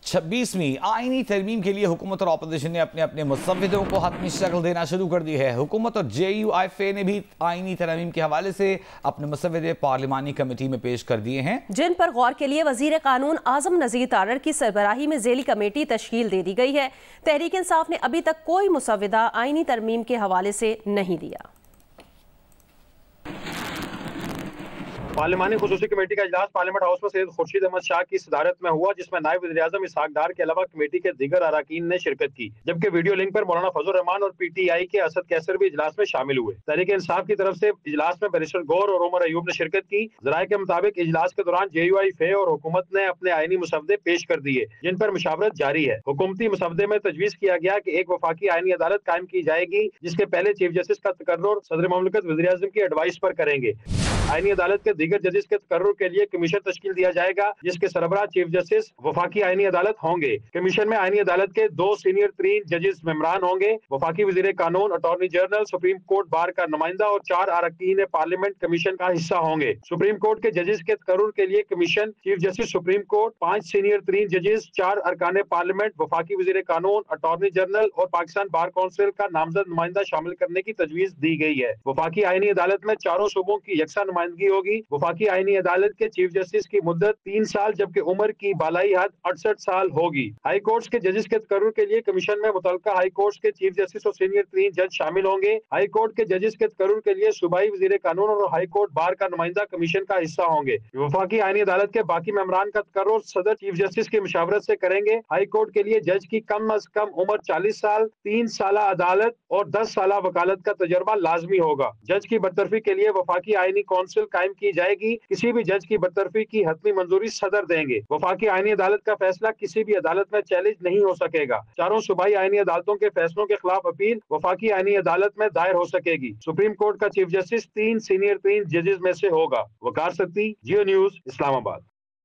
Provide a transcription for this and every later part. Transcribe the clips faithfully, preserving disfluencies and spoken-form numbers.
छब्बीसवीं आईनी तरमीम के लिए हुकूमत और अपोजिशन ने अपने अपने मुसव्विदों को हतमी शक्ल देना शुरू कर दी है। हुकूमत और जे यू आई एफ ए ने भी आईनी तरमीम के हवाले से अपने मुसव्विदे पार्लिमानी कमेटी में पेश कर दिए हैं, जिन पर गौर के लिए वजीर कानून आजम नजीर तारड़ की सरबराही में झेली कमेटी तश्कील दे दी गई है। तहरीक इंसाफ ने अभी तक कोई मुसव्विदा आईनी तरमीम के हवाले से नहीं दिया। पार्लिमानी खुसूसी कमेटी का इजलास पार्लियामेंट हाउस में सैयद खुर्शीद अहमद शाह की सदारत में हुआ, जिसमें नायब वज़ीर-ए-आज़म इसहाक डार के अलावा कमेटी के दीगर अरकान ने शिरकत की, जबकि वीडियो लिंक पर मौलाना फजल रहमान और पी टी आई के असद कैसर भी इजलास में शामिल हुए। तहरीक इंसाफ की तरफ से इजलास में बैरिस्टर गौर और उमर अयूब ने शिरकत की। जराये के मुताबिक इजलास के दौरान जे यू आई एफ ए और हुकूमत ने अपने आईनी मुसवदे पेश कर दिए, जिन पर मुशावरत जारी है। हुकूमती मुसवदे में तजवीज किया गया कि एक वफाकी आईनी अदालत कायम की जाएगी, जिसके पहले चीफ जस्टिस का तकर्रुर सदर ममलकत वज़ीर-ए-आज़म की एडवाइस पर करेंगे। आईनी अदालत के दीगर जजेस के तकर्रुर के लिए कमीशन तश्कील दिया जाएगा, जिसके सरबराह चीफ जस्टिस वफाकी आईनी अदालत होंगे। कमीशन में आईनी अदालत के दो सीनियर तरीन जजेस मेंबरान होंगे। वफाकी वजीर कानून, attorney general, supreme court bar का नुमाइंदा और चार अरकान पार्लियामेंट कमीशन का हिस्सा होंगे। सुप्रीम कोर्ट के जजेस के तकर्रुर के लिए commission, chief justice supreme court, पांच सीनियर तरीन जजेस, चार अरकान पार्लियामेंट, वफाकी वजीर कानून, अटॉर्नी जनरल और पाकिस्तान बार काउंसिल का नामजद नुमाइंदा शामिल करने की तजवीज दी गई है। वफाकी आईनी अदालत में चारों सूबों की यकसा नुमाइंदगी होगी। वफाकी आईनी अदालत के चीफ जस्टिस की मुद्दत तीन साल जबकि उम्र की बालाई हद अड़सठ साल होगी। हाई कोर्ट्स के जजेस के तकर्रुर के लिए कमीशन में मुतल्लिका हाई कोर्ट्स के चीफ जस्टिस और सीनियर तरीन जज शामिल होंगे। हाई कोर्ट के जजेस के तकर्रुर के लिए सूबाई वजीर कानून और हाई कोर्ट बार का नुमाइंदा कमीशन का हिस्सा होंगे। वफाकी आईनी अदालत के बाकी मेंबरान का तकर्रुर सदर चीफ जस्टिस की मुशावरत से करेंगे। हाई कोर्ट के लिए जज की कम अज कम उम्र चालीस साल, तीन साल अदालत और दस साल वकालत का तजर्बा लाजमी होगा। जज की बरतरफी के लिए वफाकी आईनी काउंसिल कायम की जाएगी। किसी भी जज की बरतरफी की हतमी मंजूरी सदर देंगे। वफाकी आईनी अदालत का फैसला किसी भी अदालत में चैलेंज नहीं हो सकेगा। चारों सूबाई आईनी अदालतों के फैसलों के खिलाफ अपील वफाकी आईनी अदालत में दायर हो सकेगी। सुप्रीम कोर्ट का चीफ जस्टिस तीन सीनियर तीन जजेस में से होगा। वकार सत्ती, जियो न्यूज, इस्लामाबाद।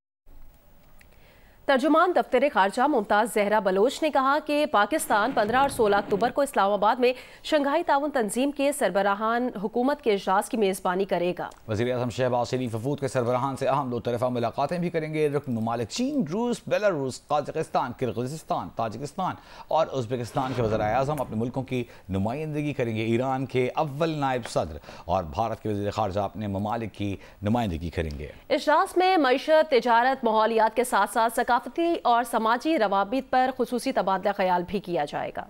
तर्जुमान दफ्तर खारजा मुमताज जहरा बलोच ने कहा कि पाकिस्तान पंद्रह और सोलह अक्टूबर को इस्लामाबाद में शंघाई ताउन तंजीम के सरबराहान हुकूमत के इजलास की मेज़बानी करेगा। वज़ीर आज़म शहबाज शरीफ वफूद के सरबराहान से अहम दो तरफ़ा मुलाकातें भी करेंगे। रुकन ममालिक चीन, रूस, बेलारूस, काज़ाकिस्तान, किर्गिज़स्तान, ताजिकिस्तान और उज़्बेकिस्तान के वज़ीर आज़म अपने मुल्कों की नुमाइंदगी करेंगे। ईरान के अव्वल नायब सदर और भारत के वज़ीर ख़ारजा अपने ममालिक की नुमाइंदगी करेंगे। इजलास में मईशत, तिजारत, माहौलियात के साथ साथ सकाफती और समाजी रवाबित पर खुसूसी तबादला ख्याल भी किया जाएगा।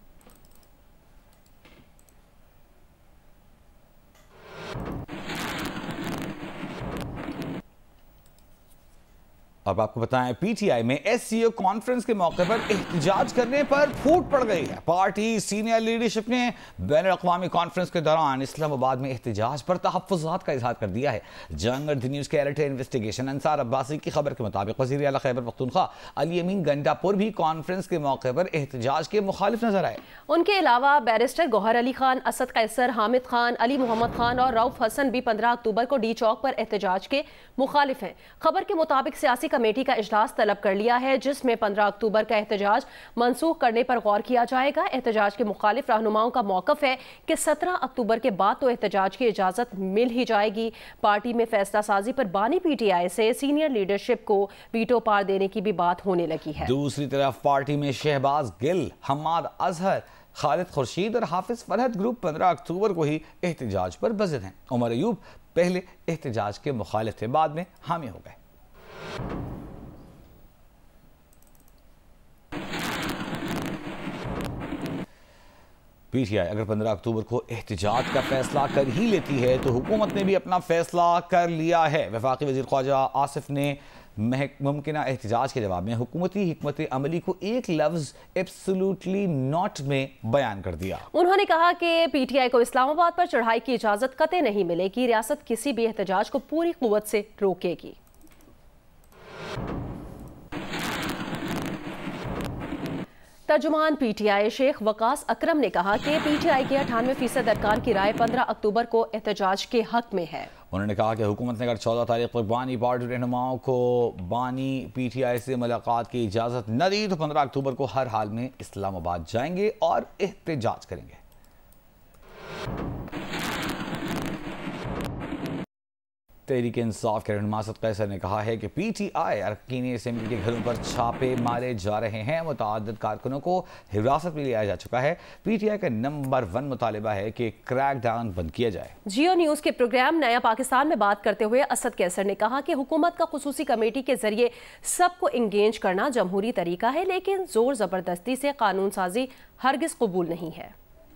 अब आपको बताएं, पीटीआई में एससीओ कॉन्फ्रेंस के मौके पर एहतजाज करने पर फूट पड़ गई है। पार्टी सीनियर लीडरशिप ने बैन अवी कॉन्फ्रेंस के दौरान इस्लामाबाद में एहतजाज पर तहफ़्फ़ुज़ात का इजहार कर दिया है। जंग द न्यूज़ के एडिटर इन्वेस्टिगेशन अंसार अब्बासी की खबर के मुताबिक वज़ीर आला खैबर पख्तूनख्वा अली अमीन गंडापुर भी कॉन्फ्रेंस के मौके पर एहतजाज के मुखालिफ नजर आए। उनके अलावा बैरिस्टर गौहर अली खान, असद कैसर, हामिद खान, अली मोहम्मद खान और रऊफ हसन भी पंद्रह अक्टूबर को डी चौक पर एहतजाज के मुखालिफ हैं। खबर के मुताबिक सियासी कमेटी का इजलास तलब कर लिया है, जिसमें पंद्रह अक्टूबर का एहतजाज मनसूख करने पर गौर किया जाएगा। एहतजाज के मुखालिफ रहनुमाओं का मौकफ है कि सत्रह अक्टूबर के बाद तो एहतजाज की इजाजत मिल ही जाएगी। पार्टी में फैसला साजी पर बानी पीटीआई से सीनियर लीडरशिप को वीटो पार देने की भी बात होने लगी है। दूसरी तरफ पार्टी में शहबाज गिल, हम्माद अजहर, खालिद खुर्शीद और हाफिज फरहद ग्रुप पंद्रह अक्टूबर को ही एहतजाज पर बज़द हैं। उमर अयूब पहले एहतजाज के मुखालिफ थे, बाद में हामी हो गए। पीटीआई अगर पंद्रह अक्टूबर को एहतजाज का फैसला कर ही लेती है तो हुकूमत ने भी अपना फैसला कर लिया है। वफाकी वज़ीर ख्वाजा आसिफ ने मुमकिना एहतजाज के जवाब में हुकूमती हिकमत अमली को एक लफ्ज़ एब्सोल्युटली नॉट में बयान कर दिया। उन्होंने कहा कि पीटीआई को इस्लामाबाद पर चढ़ाई की इजाज़त कतई नहीं मिलेगी। रियासत किसी भी एहतजाज को पूरी कुव्वत से रोकेगी। तर्जुमान पीटीआई शेख वकास अकरम ने कहा कि पीटीआई के अठानवे फीसद अरकान की राय पंद्रह अक्टूबर को एहतजाज के हक में है। उन्होंने कहा कि हुकूमत ने अगर चौदह तारीख पर बानी पार्टी रहनुमाओं को बानी पीटीआई से मुलाकात की इजाज़त न दी तो पंद्रह अक्टूबर को हर हाल में इस्लामाबाद जाएंगे और एहतजाज करेंगे। तहरीक इंसाफ के रहनुमा असद कैसर ने कहा है कि पी टी आई अरकान असेंबली के घरों पर छापे मारे जा रहे हैं। मुतअद्दिद कारकुनों को हिरासत में लिया जा चुका है। पी टी आई का नंबर वन मुतालिबा है कि क्रैक डाउन बंद किया जाए। जियो न्यूज के प्रोग्राम नया पाकिस्तान में बात करते हुए असद कैसर ने कहा कि हुकूमत का खुसूसी कमेटी के जरिए सबको इंगेज करना जमहूरी तरीका है, लेकिन जोर जबरदस्ती से कानून साजी हरगिज कबूल नहीं है।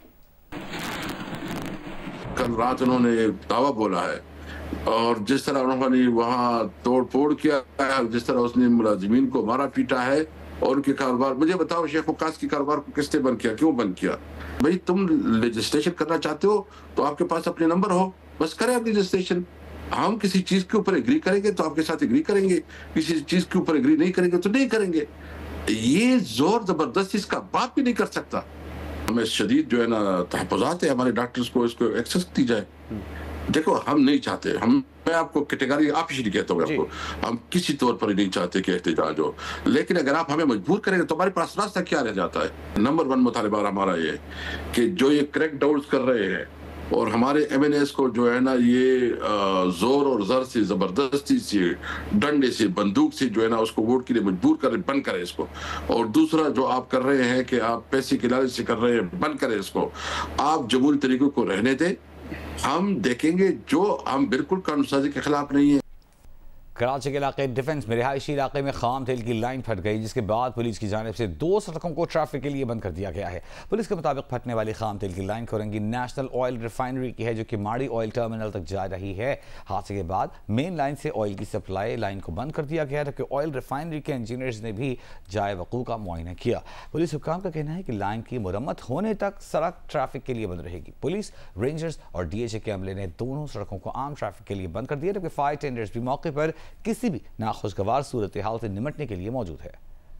कल रात उन्होंने दावा बोला है और जिस तरह उन्होंने वहाँ तोड़ फोड़ किया है, जिस तरह उसने मुलाजिमीन को मारा पीटा है और उनके कारोबार, मुझे बताओ शेख वकास के कारोबार को किसने बंद किया, क्यों बंद किया? भाई तुम लेजिस्लेशन करना चाहते हो तो आपके पास अपने नंबर हो, बस करें आप लेजिस्लेशन। हम किसी चीज के ऊपर एग्री करेंगे तो आपके साथ एग्री करेंगे, किसी चीज के ऊपर एग्री नहीं करेंगे तो नहीं करेंगे। ये जोर जबरदस्ती इसका बात भी नहीं कर सकता। हमें शदीद जो है ना तहफ़्फ़ुज़ात है, हमारे डॉक्टर्स को इसको एक्सेस दी जाए। देखो हम नहीं चाहते, हम मैं आपको कैटेगरी आप ही कहता हूँ आपको, हम किसी तौर पर नहीं चाहते कि एहतजाज हो, लेकिन अगर आप हमें मजबूर करेंगे तो हमारे पास रास्ता क्या रह जाता है? नंबर वन मुतालिबा हमारा ये कि जो ये क्रैक डाउन कर रहे हैं और हमारे एम एन एस को जो है ना ये जोर और जर से, जबरदस्ती से, डंडे से, बंदूक से जो है ना उसको वोट के लिए मजबूर करें, बंद करें इसको। और दूसरा जो आप कर रहे हैं कि आप पैसे की लालच से कर रहे हैं, बंद करें इसको। आप जमहूरी तरीकों को रहने दें, हम देखेंगे। जो हम बिल्कुल कानून साजी के खिलाफ नहीं है। कराची के इलाके डिफेंस में रिहायशी इलाके में खाम तेल की लाइन फट गई, जिसके बाद पुलिस की जानिब से दो सड़कों को ट्रैफिक के लिए बंद कर दिया गया है। पुलिस के मुताबिक फटने वाली खाम तेल की line Korangi national oil refinery की है, जो कि माड़ी ऑयल टर्मिनल तक जा रही है। हादसे के बाद मेन लाइन से ऑयल की सप्लाई लाइन को बंद कर दिया गया, जबकि ऑयल रिफाइनरी के इंजीनियर्स ने भी जाए वकू का मुआयना किया। पुलिस हुक्काम का कहना है कि लाइन की मुरम्मत होने तक सड़क ट्रैफिक के लिए बंद रहेगी। पुलिस, रेंजर्स और डी एच ए के अमले ने दोनों सड़कों को आम ट्रैफिक के लिए बंद कर दिया, जबकि फायर टेंडर्स भी मौके पर किसी भी नाखुशगवार सूरत हाल से निपटने के लिए मौजूद है।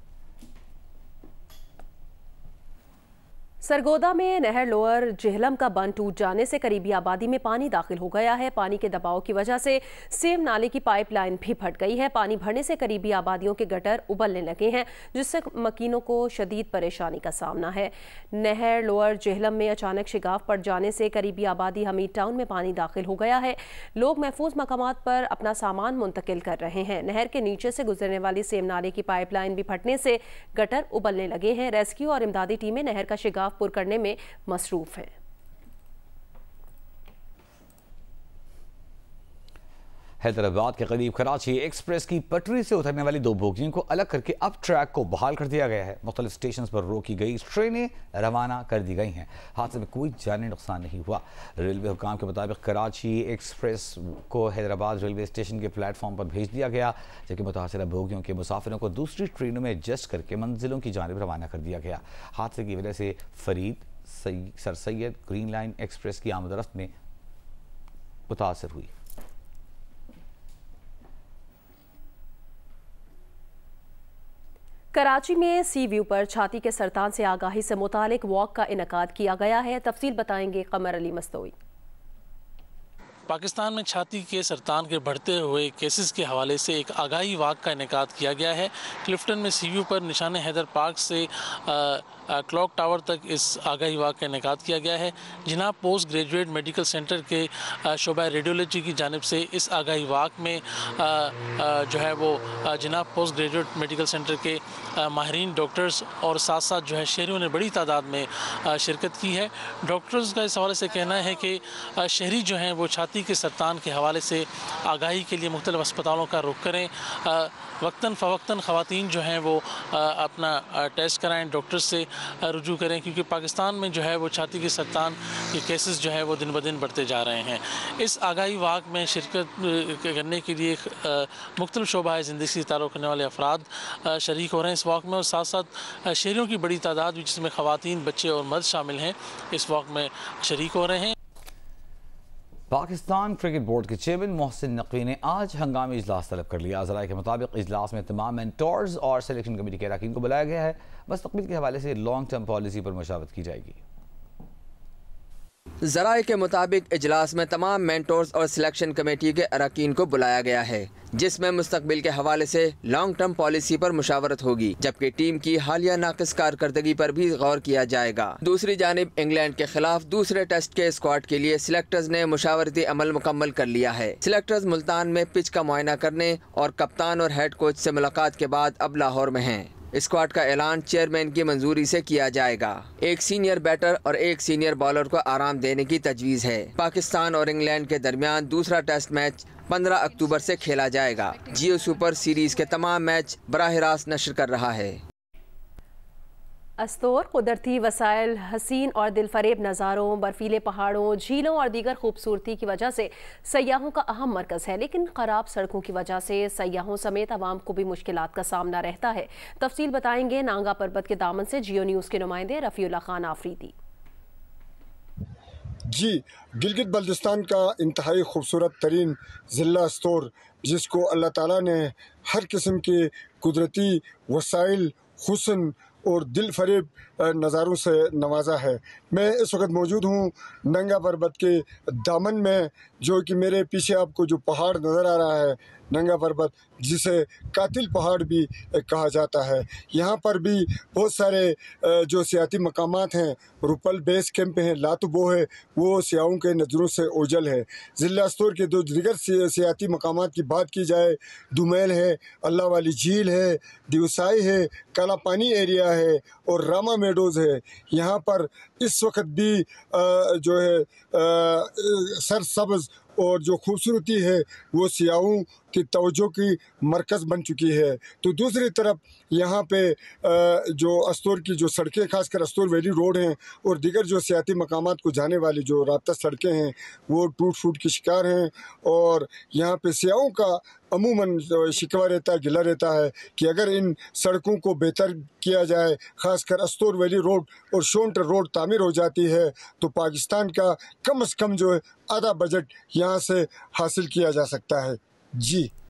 सरगोदा में नहर लोअर जेहलम का बंद टूट जाने से करीबी आबादी में पानी दाखिल हो गया है। पानी के दबाव की वजह से सेम नाले की पाइपलाइन भी फट गई है। पानी भरने से करीबी आबादियों के गटर उबलने लगे हैं, जिससे मकीनों को शदीद परेशानी का सामना है। नहर लोअर जेहलम में अचानक शिगाफ पड़ जाने से करीबी आबादी हमीद टाउन में पानी दाखिल हो गया है। लोग महफूज मकामात पर अपना सामान मुंतकिल कर रहे हैं। नहर के नीचे से गुजरने वाली सेम नाले की पाइपलाइन भी फटने से गटर उबलने लगे हैं। रेस्क्यू और इमदादी टीमें नहर का शिगाफ पुर करने में मसरूफ हैं। हैदराबाद के करीब कराची एक्सप्रेस की पटरी से उतरने वाली दो बोगियों को अलग करके अब ट्रैक को बहाल कर दिया गया है। मुख्तलिफ स्टेशन पर रोकी गई ट्रेनें रवाना कर दी गई हैं। हादसे में कोई जानी नुकसान नहीं हुआ। रेलवे हुकाम के मुताबिक कराची एक्सप्रेस को हैदराबाद रेलवे स्टेशन के प्लेटफॉर्म पर भेज दिया गया, जबकि मुतासरा बोगियों के मुसाफिरों को दूसरी ट्रेनों में एडजस्ट करके मंजिलों की जानिब रवाना कर दिया गया। हादसे की वजह से Farid, sir Syed, green line express की आमदरफ्त में मुतासर हुई। कराची में सी व्यू पर छाती के सरतान से आगाही से मुतालिक वॉक का इनकाद किया गया है। तफसील बताएंगे कमर अली मस्तोई। पाकिस्तान में छाती के सरतान के बढ़ते हुए केसेस के हवाले से एक आगाही वाक का इनेकाद किया गया है। क्लिफ्टन में सी व्यू पर निशान हैदर पार्क से आ, आ, क्लॉक टावर तक इस आगाही वाक का इनेकाद किया गया है। Jinnah post graduate medical centre के शोबा रेडियोलॉजी की जानिब से इस आगाही वाक में आ, आ, जो है वो Jinnah post graduate medical centre के माहिरीन डॉक्टर्स और साथ साथ जो है शहरियों ने बड़ी तादाद में आ, शिरकत की है। डॉक्टर्स का इस हवाले से कहना है कि आ, शहरी जो हैं वो छाती के सरतान के हवाले से आगाही के लिए मुख्तलिफ अस्पतालों का रुख करें। वक्तन फ़वक्तन ख़वातीन जो हैं वो आ, अपना आ, टेस्ट कराएं, डॉक्टर से रुजू करें, क्योंकि पाकिस्तान में जो है वो छाती के सरतान के केसेस जो है वो दिन ब दिन बढ़ते जा रहे हैं। इस आगाही वाक में शिरकत करने के लिए मुख्तलिफ शोबा ज़िंदगी से ताल्लुक़ रखने वाले अफराद शरीक हो रहे हैं इस वाक में, और साथ साथ शहरियों की बड़ी तादाद जिसमें ख़वातीन, बच्चे और मर्द शामिल हैं, इस वाक में शरीक हो रहे हैं। पाकिस्तान क्रिकेट बोर्ड के चेयरमैन मोहसिन नकवी ने आज हंगामी इजलास तलब कर लिया। ज़राए के मुताबिक इजलास में तमाम मेंटोर्स और सिलेक्शन कमेटी के अरकान को बुलाया गया है। मुस्तक़बिल के हवाले से लॉन्ग टर्म पॉलिसी पर मशावरत की जाएगी। ज़राए के मुताबिक इजलास में तमाम मेंटोर्स और सिलेक्शन कमेटी के अरकान को बुलाया गया है, जिसमें मुस्तकबिल के हवाले से लॉन्ग टर्म पॉलिसी पर मुशावरत होगी, जबकि टीम की हालिया नाकिस कारकर्दगी पर भी गौर किया जाएगा। दूसरी जानिब इंग्लैंड के खिलाफ दूसरे टेस्ट के स्क्वाड के लिए सिलेक्टर्स ने मुशावरती अमल मुकम्मल कर लिया है। सिलेक्टर्स मुल्तान में पिच का मुआयना करने और कप्तान और हेड कोच से मुलाकात के बाद अब लाहौर में हैं। स्क्वाड का ऐलान चेयरमैन की मंजूरी से किया जाएगा। एक सीनियर बैटर और एक सीनियर बॉलर को आराम देने की तजवीज़ है। पाकिस्तान और इंग्लैंड के दरमियान दूसरा टेस्ट मैच पंद्रह अक्टूबर से खेला जाएगा। जियो सुपर सीरीज के तमाम मैच बराह रास्त नशर कर रहा है। अस्तोर कुदरती वसाइल, हसीन और दिलफरेब नज़ारों, बर्फीले पहाड़ों, झीलों और दीगर खूबसूरती की वजह से सयाहों का अहम मरकज़ है, लेकिन ख़राब सड़कों की वजह से सयाहों समेत आवाम को भी मुश्किलात का सामना रहता है। तफसील बताएंगे नांगा पर्वत के दामन से जियो न्यूज़ के नुमाइंदे रफ़ीउल्लाह खान आफरीदी। जी, गिलगित बल्तिस्तान का इंतहाई खूबसूरत तरीन ज़िला अस्तोर, जिसको अल्लाह ताला ने हर किस्म के कुदरती वसाइल, हुस्न और दिल फरेब नज़ारों से नवाजा है। मैं इस वक्त मौजूद हूँ नंगा पर्वत के दामन में, जो कि मेरे पीछे आपको जो पहाड़ नज़र आ रहा है नंगा पर्वत, जिसे कातिल पहाड़ भी कहा जाता है। यहाँ पर भी बहुत सारे जो सियाती मकामात हैं, रुपल बेस कैंप हैं, लातुबो है, वो सियाहों के नज़रों से ओझल है। ज़िला अस्तोर के दो दिगर सियाती मकामात की बात की जाए, दुमैल है, अल्लाह वाली झील है, दिवसाई है, काला पानी एरिया है और रामा मेडोज़ है। यहाँ पर इस वक्त भी जो है सरसब्ज़ और जो खूबसूरती है वो सियाहों की तवज्जो की मरकज़ बन चुकी है। तो दूसरी तरफ यहाँ पे जो अस्तोर की जो सड़कें, खासकर अस्तोर वैली रोड हैं और दीगर जो सियाती मकामात को जाने वाली जो राब्ता सड़कें हैं, वो टूट फूट की शिकार हैं। और यहाँ पे सियाहों का अमूमन शिकवा रहता है, गिला रहता है कि अगर इन सड़कों को बेहतर किया जाए, खासकर अस्तोर वैली रोड और शोंटर रोड तामीर हो जाती है, तो पाकिस्तान का कम से कम जो है आधा बजट यहाँ से हासिल किया जा सकता है। जी।